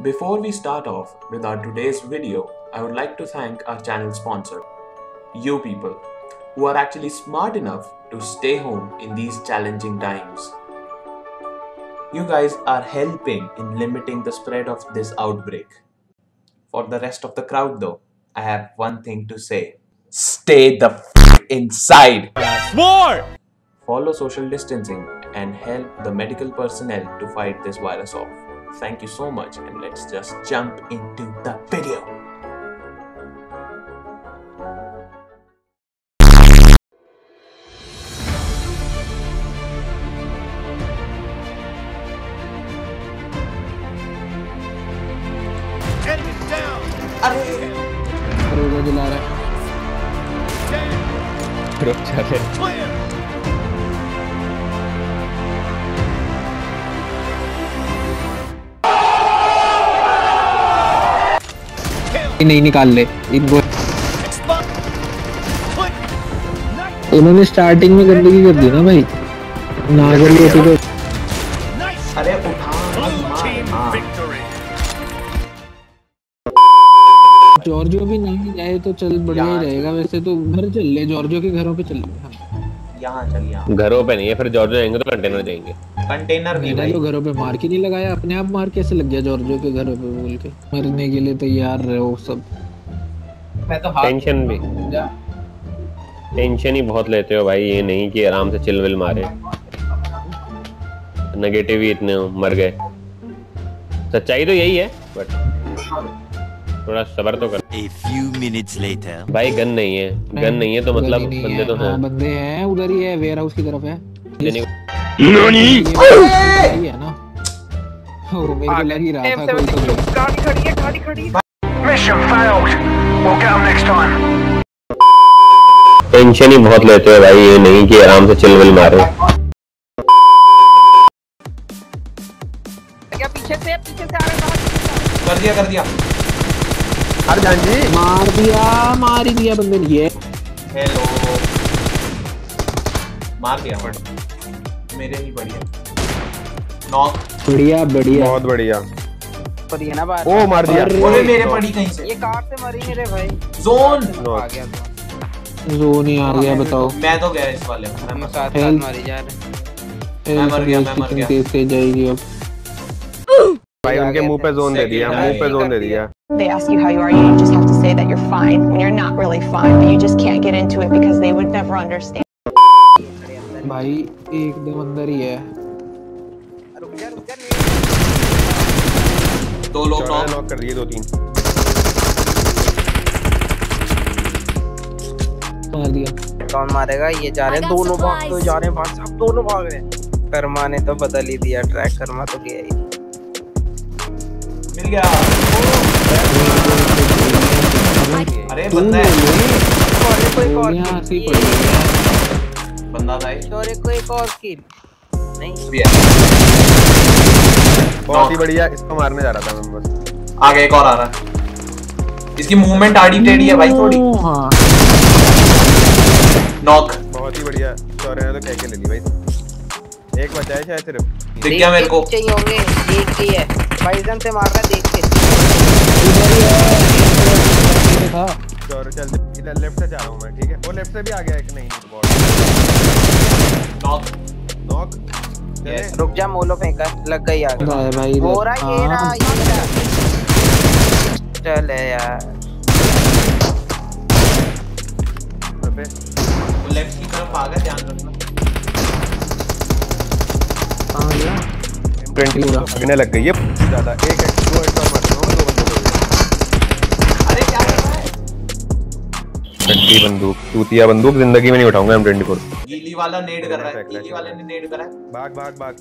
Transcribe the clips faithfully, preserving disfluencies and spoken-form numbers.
Before we start off with our today's video, I would like to thank our channel sponsor, you people, who are actually smart enough to stay home in these challenging times. You guys are helping in limiting the spread of this outbreak. For the rest of the crowd though, I have one thing to say. Stay the f inside! More! Follow social distancing and help the medical personnel to fight this virus off. Thank you so much, and let's just jump into the video. रोजा जला रहा है। रुक जा रे। नहीं निकाल ले इनको। उन्होंने स्टार्टिंग में गंदगी कर दी ना भाई, ना कर लिया तो। अरे उठा जॉर्जियो भी नहीं जाए तो चल बढ़िया ही रहेगा। वैसे तो घर चल ले, जॉर्जियो के घरों पे चल ले। यहाँ चल, यहाँ घरों पे नहीं है, फिर जॉर्जियो जाएंगे तो कंटेनर जाएंगे। कंटेनर भी भाई, तो घरों पे मार के नहीं लगाया, अपने आप मार कैसे लग गया जॉर्जियो के घरों पे बोल के? मरने के लिए तैयार रहो सब। मैं तो टेंशन भी टेंशन ही बहुत लेते हो भाई, ये नहीं कि आराम से चिल विल मारे। नेगेटिव ही इतने हो, मर गए। सच्चाई तो यही है, बट थोड़ा सब्र तो कर। A few minutes later. भाई गन नहीं है, गन नहीं है तो मतलब बंदे तो हैं। बंदे हैं, उधर ही है, वेयर हाउस की तरफ है। नानी है ना, ओ मेरे को लग ही रहा था कोई तो। गाड़ी खड़ी है, गाड़ी खड़ी है। Mission failed. We'll get them next time. Tension ही बहुत लेते हो भाई, ये नहीं कि आराम से चिल विल मारे। क्या पीछे से पीछे से आ रहा है? कर दिया कर दिया। अरे जान जी मार दिया, मार ही दिया बंदे ने। ये हेलो, मार दिया बट मेरे ही बढ़िया। नॉक, बढ़िया बढ़िया, बहुत बढ़िया। पर ये ना बात। ओ मार दिया। ओए मेरे पड़ी कहीं से। ये कार से मरी मेरे भाई। जोन आ गया जोन ही आ गया। बताओ, मैं तो गया इस वाले में। हम साथ साथ मारी जा रहे। मैं मर गया, मैं मर गया। कैसे जाएगी अब भाई? उनके मुंह पे जोन दे दिया, मुंह पे जोन दे दिया। They ask you how you are, you just have to say that you're fine when you're not really fine, but you just can't get into it because they would never understand. भाई एकदम अंदर ही है। रुक जा रुक जा। दो लोग नॉक कर दिए, दो तीन मार दिया। कौन मारेगा? ये जा रहे हैं दोनों, भाग तो जा रहे हैं, भाग साहब दोनों भाग रहे हैं। कर्मा ने तो बदल ही दिया ट्रैक, कर्मा तो गया ही। मिल गया। अरे बंदा है, कोई और यहाँ से पड़ गया बंदा था ये। और एक कोई एक और किल नहीं भी है। बहुत ही बढ़िया। इसको मारने जा रहा था मैं बस। आगे एक और आ रहा है। इसकी मूवमेंट आड़ी टेढ़ी है भाई थोड़ी। हाँ नॉक, बहुत ही बढ़िया। चौरे ने तो कह के ले ली भाई। एक बचा है शायद सिर्फ। दिख गया मेरे को। चाहिए होंगे, देख के है भाई, जन से मार रहा है देख के। था चौरे चल, इधर लेफ्ट से जा रहा हूं मैं, ठीक है? वो लेफ्ट से भी आ गया एक। नहीं नॉक नॉक। यस, रुक जा, मोलो फेंका, लग गई आगे। भाई हो रहा ये रहा ये रहा। चल यार, अबे वो लेफ्ट की तरफ आ गया, ध्यान रखना। आ गया। ट्वेंटी लगने लग गई है ज्यादा। एक एक दो एक और मार रहा हूं, दो बंदों को। अरे क्या कर रहा है? ट्वेंटी बंदूक, चूतिया बंदूक जिंदगी में नहीं उठाऊंगा। M twenty four. गीली वाला नेड कर रहा है, गीली वाले ने नेड करा है। भाग भाग भाग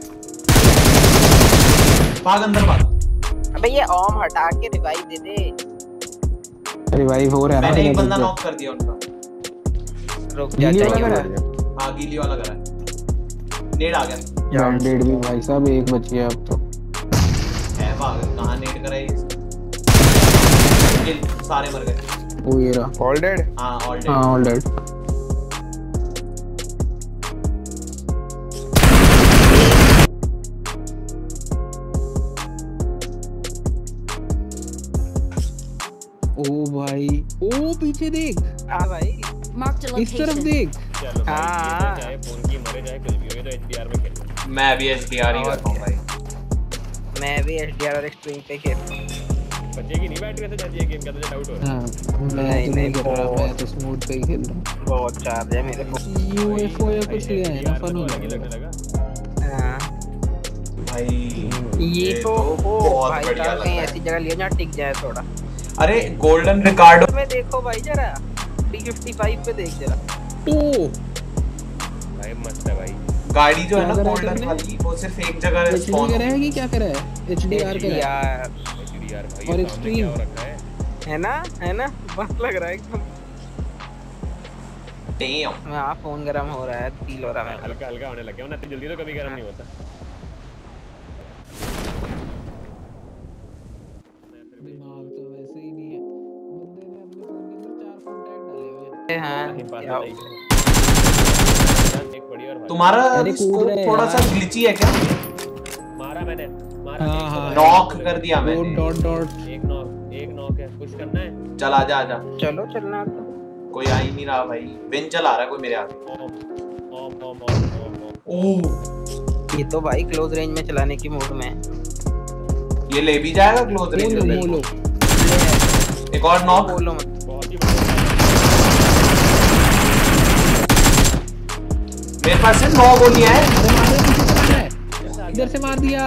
भाग अंदर भाग। अबे ये ओम हटा के रिवाइव दे दे। रिवाइव हो रहा है। मैंने एक बंदा नॉक कर दिया उनका। रुक जा, चाहिए हाँ गीली वाला करा है। नेड आ गया। बैंडेड भी भाई साहब एक बच गया अब तो। है भाग, कहां नेड करा है ये? सारे मर गए। वो ये रहा। All dead. हां ऑल डेड। हां ऑल डेड। ओ भाई, ओ पीछे देख। हाँ भाई Marked a इस तरफ location. देख। चलो भाई, हाँ। ये तो चाहे फोन की मरे चाहे कुछ भी हो, ये तो एचडीआर में खेल। मैं भी एचडीआर ही करता हूँ भाई। मैं भी एचडीआर और एक्सट्रीम पे खेलता हूँ। बचेगी नहीं बैटरी वैसे जाती है गेम का, तुझे डाउट हो रहा है? हाँ मैं नहीं, तो नहीं नहीं, कर रहा, बहुत- मैं तो स्मूथ पे ही खेल रहा हूँ। बहुत चार्ज है मेरे को। यूएफओ या कुछ ले आए ना, फन हो अलग ही लगने जाएगा। लगा। हाँ भाई ये तो ओ बहुत भाई बढ़िया साहब कहीं लगता ऐसी है। जगह लियो जहाँ टिक जाए थोड़ा। अरे गोल्डन रिकार्डो में देखो भाई जरा डी फिफ्टी फाइव पे देख जरा। ओ भाई मस्त है भाई। गाड़ी जो है ना क्या करा गोल्डन तुमने? वाली, वो सिर्फ एक जगह एचडी स्पॉन करा है कि क्या करा है? एचडीआर करा है यार एचडीआर भाई, और ये सामने extreme। क्या हो रखा है? है ना है ना मस्त लग रहा है एकदम। Damn. हाँ फोन गरम हो रहा है, फील हो रहा है मेरे हल्का हल्का होने लग गया, वरना इतनी जल्दी तो कभी गर्म नहीं होता। दिमाग तो वैसे ही नहीं है। बंदे ने अपने फोन के अंदर चार कॉन्टैक्ट डाले हुए हैं। को। हाँ नहीं, बात क्या तो नहीं है। एक बड़ी और भाई। तुम्हारा अरे अभी कूद स्कोप रहे थोड़ा यार। सा ग्लिची है क्या? मारा मैंने, मारा। हाँ, एक तो हाँ, भाई। नॉक कर दिया दो मैंने। Dot dot. एक नॉक, एक नॉक है, पुश करना है। चल आजा आजा। चलो चलना तो। कोई आ ही नहीं रहा भाई। विन चला रहा है कोई मेरे आगे। ओम ओम ओम ओम ओम ओम। ओह ये तो भाई क्लोज रेंज में चलाने की मूड में है। ये ले भी जाएगा क्लोज रेंज मोलो में। मोलो। एक और नॉक। बोलो मत। बहुत ही बढ़िया। मेरे पास से नौ गोलियां हैं। अरे मार दे, पीछे से मार रहा है। इधर से मार दिया।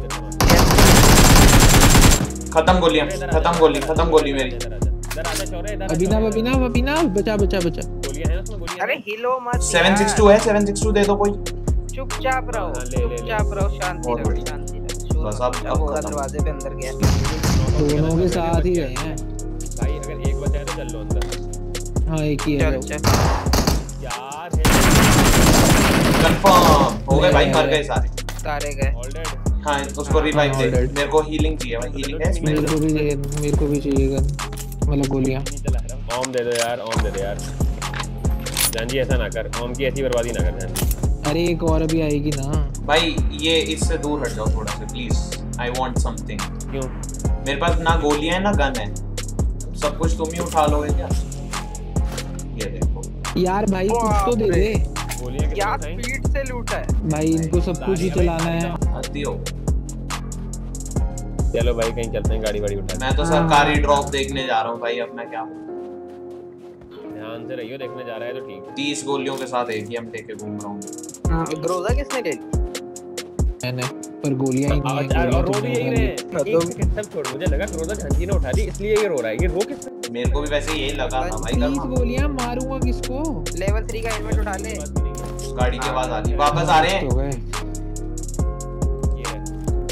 खत्म गोलियां, खत्म गोली, खत्म गोली मेरी। इधर आजा, इधर आजा चौरे, इधर आजा, अभिनव चौरे। अभिनव अभिनव बचा बचा बचा। गोलियां हैं उसमें, गोलियां अरे हैं। हिलो मत सेवन सिक्स टू है, सेवन सिक्स टू दे दो कोई। चुपचाप रहो हाँ, ले, ले, ले। चुपचाप रहो, शांति बहुत रहो बढ़िया। शांति रहो। बस अब- शोर अब होगा, खत्म। दरवाजे पे अंदर गया। दोनों के साथ ही गए हैं। भाई अगर एक बचा है तो चल लो अंदर। हाँ एक ही है। चल चल यार है कंफर्म हो गए भाई, मर गए सारे। सारे गए। ऑलरेडी। हाँ उसको रिवाइव दे। already। मेरे को हीलिंग चाहिए भाई, हीलिंग है इसमें। मेरे को भी चाहिए, मेरे को भी चाहिए गन, मतलब गोलियां। नहीं चला रहा। ओम दे दो यार, ओम दे दो यार। जानजी ऐसा ना कर, ओम की ऐसी बर्बादी ना कर जानजी। अरे एक और अभी आएगी ना। भाई ये इससे दूर हट जाओ थोड़ा सा प्लीज। I want something. क्यों? मेरे पास ना गोलियां है ना गन है, सब कुछ तुम ही उठा लोगे क्या? ये देखो यार भाई कुछ तो दे दे गोलियां क्या कितनी उठाई? स्पीड से लूटा है। भाई, इनको सब कुछ ही चलाना है। आती हो। चलो भाई कहीं चलते हैं, गाड़ी वाड़ी उठा मैं तो सरकारी ड्रॉप देखने जा रहा हूँ भाई, अपना क्या ध्यान से रहियो, देखने जा रहा है तो ठीक है। तीस गोलियों के साथ एक ही हम लेके घूम रहा हूँ। हाँ, ग्रोजा किसने ले ली? मैंने, पर गोलियां ही नहीं है। और गोलियां रो तो भी मैंने यही उठा ली। रहे। एक सेकंड तक छोड़, मुझे लगा क्रोजा झांकी ने उठा ली इसलिए ये रो रहा है। ये रो किसने? मेरे को भी वैसे यही लगा था भाई। तीस कर्मा गोलियां मारूंगा किसको? लेवल थ्री का हेलमेट उठा ले। गाड़ी के बाद आ रही, वापस आ रहे हैं। हो गए। ये है।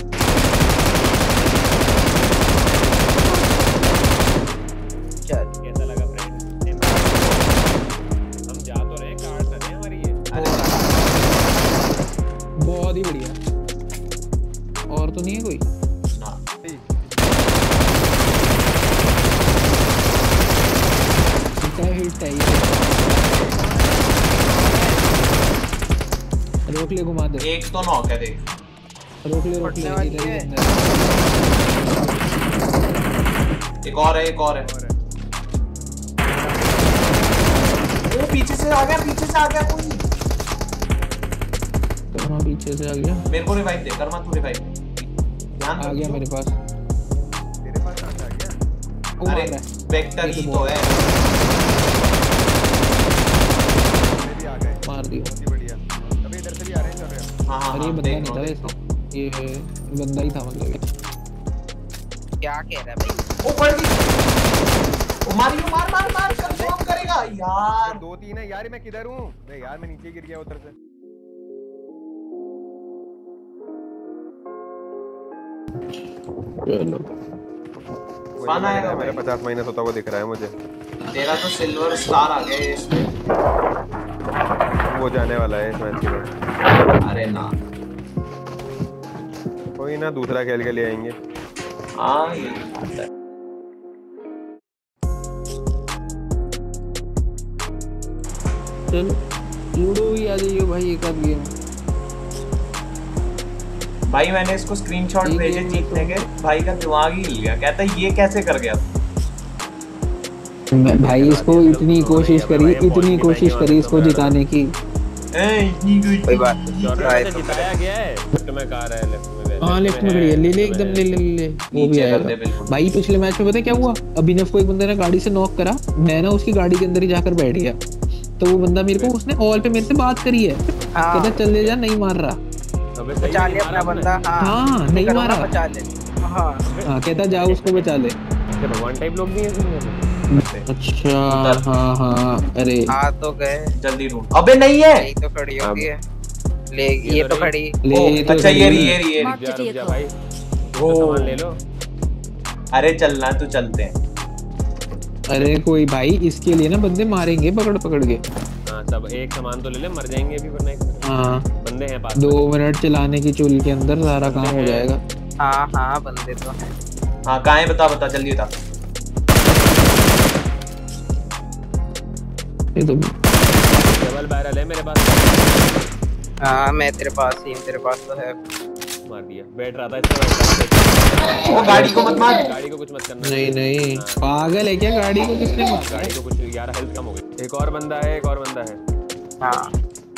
चल कैसा लगा फ्रेंड? हम जा तो रहे हैं, कार्ड ना दे हमारी ये। बहुत ही बढ़िया। और तो नहीं है कोई? ना हिट है, हिट है ये। रोक ले, घुमा दे। एक तो नॉक है देख। रोक ले रोक ले, फटने वाली इधर ही है। अंदर। एक और है, एक और है। वो पीछे से आ गया, पीछे से आ गया कोई। कर्मा पीछे से आ गया। मेरे को रिवाइव दे, कर्मा तू रिवाइव दे। ध्यान आ गया मेरे पास। तेरे पास कहाँ से आ गया? वो मार अरे रहा है। वेक्टर ही तो है। मेरे भी आ गए। मार दिया। बहुत ही बढ़िया। अबे इधर से भी आ रहे हैं, चल रहे हैं। हाँ हाँ अरे ये हाँ, बंदा देख नहीं था लो, वैसे, ये बंदा ही था मतलब ये। क्या कह रहा है भाई? ओ पड़ गई। ओ मारियो, मार मार मार, कंफर्म करेगा यार। दो तीन है यार, मैं किधर हूँ? अरे यार मैं नीचे गिर गया उधर से। चलो फन आएगा मेरा भाई। पचास माइनस होता हुआ दिख रहा है मुझे। तेरा तो सिल्वर स्टार आ गया इस पे। वो जाने वाला है इस मैच के बाद। अरे ना, कोई ना, दूसरा खेल के ले आएंगे। हाँ ये बात है। चलो लूडो ही आ जाइए भाई, एक आध गेम। भाई मैंने इसको स्क्रीनशॉट ठीक है, भेजे मैं जीतने तो- के, भाई का दिमाग ही हिल गया। कहता है ये कैसे कर गया? मैं- भाई इसको इतनी कोशिश करी इतनी कोशिश करी इसको जिताने की। कोई बात नहीं, ट्राई तो जिताया गया है। लेफ्ट में कार है, लेफ्ट में। हाँ लेफ्ट में खड़ी है, ले ले एकदम ले ले ले वो भी नीचे कर दे आएगा। बिल्कुल। भाई पिछले मैच में पता है क्या हुआ, अभिनव को एक बंदे ने गाड़ी से नॉक करा, मैं ना उसकी गाड़ी के अंदर ही जाकर बैठ गया, तो वो बंदा मेरे को उसने ऑल पे मेरे से बात करी है, हाँ। कहता चल ले जा, नहीं मार रहा। अबे सही बचा नहीं ले मारा अपना आपने। बंदा। हाँ हाँ नहीं करो ना, मारा। बचा ले। हाँ हाँ कहता जाओ उसको बचा ले। ये भगवान टाइप लोग नहीं है इसमें। अच्छा हाँ हाँ अरे आ तो गए। जल्दी ढूंढ। अबे नहीं है। यही तो खड़ी होती है। ले ये तो खड़ी। ले ओ, तो अच्छा खड़ी ये है। रही ये रही ये रही। Marked रुक a जा, रुक जा vehicle. भाई। ओ। तो सामान ले लो। अरे चलना तो चलते हैं। अरे कोई भाई इसके लिए ना बंदे मारेंगे पकड़ पकड़ के। हाँ सब एक सामान तो ले ले, मर जाएंगे अभी वरना एक हाँ बंदे हैं पास। दो मिनट चलाने की चूल के अंदर सारा काम हो जाएगा। हाँ हाँ बंदे तो हैं। हाँ कहाँ है बता बता जल्दी बता। ये तो डबल बैरल है मेरे पास। हाँ मैं तेरे पास ही हूँ, तेरे पास तो है। मार दिया, बैठ रहा था इसमें। वो गाड़ी को मत मार। गाड़ी को कुछ मत करना। नहीं नहीं पागल है क्या, गाड़ी को किसने मारा? गाड़ी को कुछ यार हेल्थ कम हो गई। एक और बंदा है, एक और बंदा है। हाँ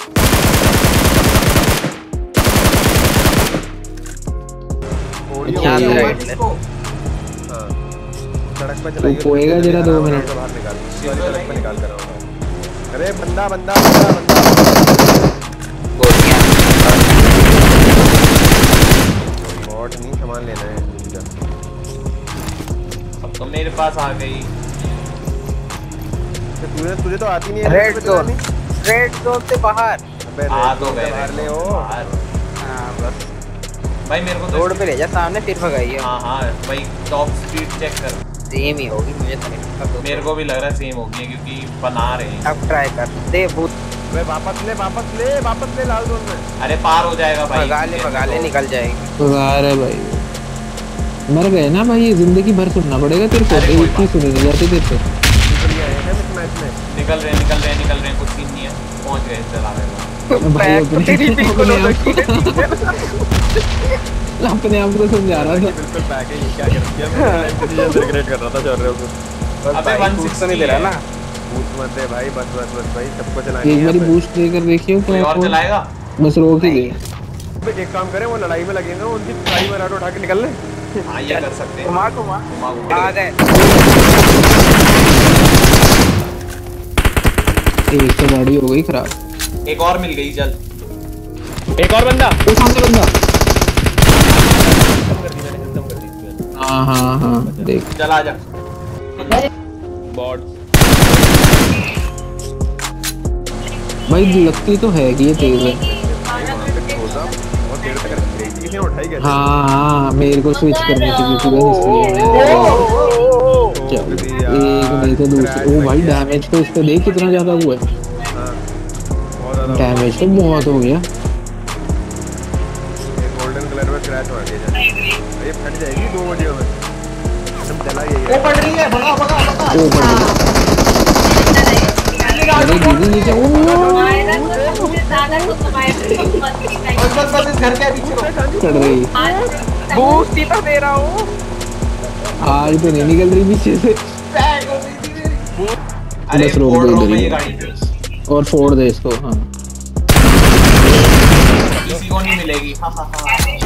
थोड़ी यहाँ ये- से राइट ले। हाँ सड़क पे तू चलाइए। पोएगा जरा दो मिनट। बाहर निकाल, सारी सड़क पे निकाल कर आऊंगा। अरे बंदा बंदा बंदा बंदा। गोलियाँ। बॉट नहीं, सामान लेना है। अब तो मेरे पास आ गई। तो तुझे तुझे तो आती नहीं है। रेड तुझे जोन, नहीं। रेड जोन से बाहर। अबे आ रेड तो जोन गए से बाहर ले ओ। बाहर। हाँ बस भाई मेरे को तो रोड पे ले जा सामने, फिर भगाइए। हाँ हाँ भाई टॉप स्पीड चेक कर। सेम ही होगी मुझे तो नहीं पता। तो मेरे को भी लग रहा है सेम होगी क्योंकि बना रहे हैं। अब ट्राई कर दे भूत। अबे वापस ले वापस ले वापस ले लाल जोन में। अरे पार हो जाएगा भाई। भगा ले भगा ले, निकल जाएगी। पगार है भाई, मर गए ना भाई, जिंदगी भर सुनना पड़ेगा तेरे को, अरे कोई एक ही सुनी नहीं जाती तेरे से। निकल गया है इस मैच में। निकल रहे निकल रहे निकल रहे कुछ सीन नहीं है। पहुंच गए चला गए। भाई बैक तो अपने तेरी बिल्कुल अपने हो आप रखी है। को- अपने आप को समझा रहा था। बिल्कुल बैक है, ये क्या कर दिया मैं रिग्रेट कर रहा था चल रहे हो। बस अबे भाई one बूस्ट तो नहीं दे रहा ना। बूस्ट मत दे भाई, बस बस बस भाई, सबको चलानी एक है बारी यहाँ पे। बूस्ट देकर देखियो कोई क्या और हो- चलाएगा। बस रोक ही दे। अबे एक काम करें, वो लड़ाई में लगेंगे, उनकी सारी मराठा उठा के निकल ले। हाँ ये कर सकते हैं। घुमा घुमा घुमा घुमा। आ गए। एक तो गाड़ी हो गई खराब। एक और मिल गई चल। एक और बंदा। वो सामने बंदा। खत्म कर दी मैंने, खत्म कर दी इसमें। हाँ हाँ हाँ देख। चल आ जा। बॉट भाई लगती तो है कि ये तेज है। होता बहुत देर तक रखी रही थी, किसी ने उठाई कैसे? हाँ हाँ मेरे को स्विच करनी थी क्योंकि मैं इसलिए चल एक नहीं तो दूसरी। ओ भाई डैमेज तो इस पे देख कितना ज्यादा हुआ है। हाँ, बहुत ज्यादा। डैमेज तो बहुत हो गया। ये गोल्डन कलर में क्रैश मार दिया जाए, ये फट जाएगी दो वीडियो में। एकदम जला ये वो पड़ रही है भगा भगा भगा। ओ भाई अरे दीदी ये क्या ओ बस बस बस इस घर के पीछे रुक। चढ़ रही बूस्ट ही तो दे रहा हूँ। आज तो नहीं निकल रही पीछे से। अरे बस रोक फोड़ दो रो इधर मैं ही। ये गाड़ी और फोड़ दे इसको। हाँ किसी को नहीं मिलेगी। हाँ हाँ हाँ।